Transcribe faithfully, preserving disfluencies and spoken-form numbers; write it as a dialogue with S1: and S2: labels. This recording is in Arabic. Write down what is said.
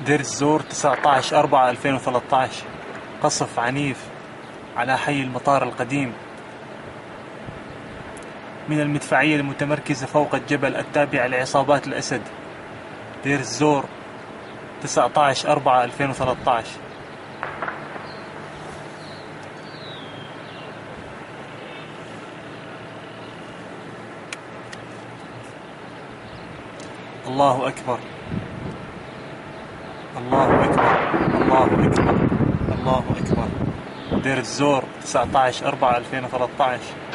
S1: دير الزور تسعة عشر أربعة ألفين وثلاثة عشر. قصف عنيف على حي المطار القديم من المدفعية المتمركزة فوق الجبل التابع لعصابات الأسد. دير الزور تسعة عشر أربعة ألفين وثلاثة عشر. الله أكبر، الله أكبر، الله أكبر، الله أكبر. دير الزور تسعة عشر أربعة ألفين وثلاثة عشر.